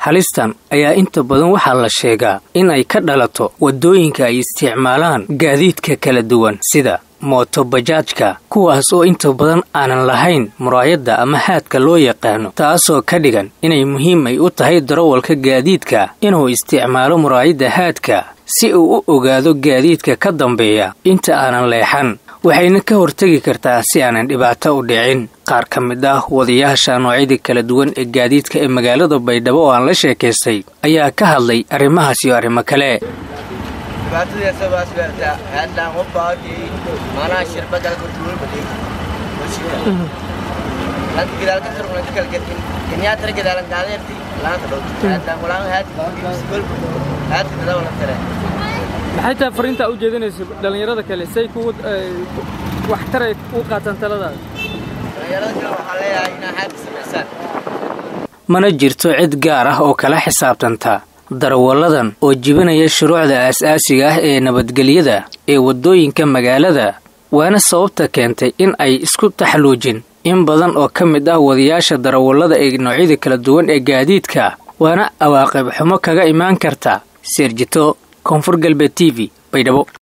halistan ayaa inta badan waxaa la sheegaa in ay ka dhalato wadooyinka ay isticmaalaan gaadiidka kala duwan sida mooto bajaajka kuwaas oo inta badan aanan lahayn muraayada ama haadka loo yaqaano taasoo ka dhigan inay muhiim ay u tahay darawalka gaadiidka inuu isticmaalo muraayada haadka si uu u ogaado gaadiidka ka dambeeya inta aanan leexan waxayna ka hortagi kartaa si aanan dhibaato u dhicin qaar ka mid ah wadayaasha noocyada kala duwan ee gaadiidka ee magaalada Baydhabo oo aan la sheekaystay ayaa ka hadlay arrimahaas iyo arrimo kale baatida sabaas beerta hadda u baaqi mana shirkadda ku tuul badii hadda gidaal ka soo noqon kal gadin kenya tar gidaal daaleerti laanta dhow hadda mulaan hadda dadawna tare maxay taa fariinta u jeedinayso dhalinyarada kale say ku wax taray u qaatan talada dhalinyarada kale waxa leeyahay in aad sameeysan mana jirto cid gaar ah oo kala xisaabtanta darawaladan oo jibinaya shuruucda aasaasiga ah ee nabadgelyada ee wadooyinka magaalada waana sababta keentay in ay isku taxluujin in badan oo ka mid ah wadayaasha darawalada ee noocyada kala duwan ee gaadiidka waana awaaqib xumo kaga imaan karta Serjito Koonfur Galbeed TV Baydhabo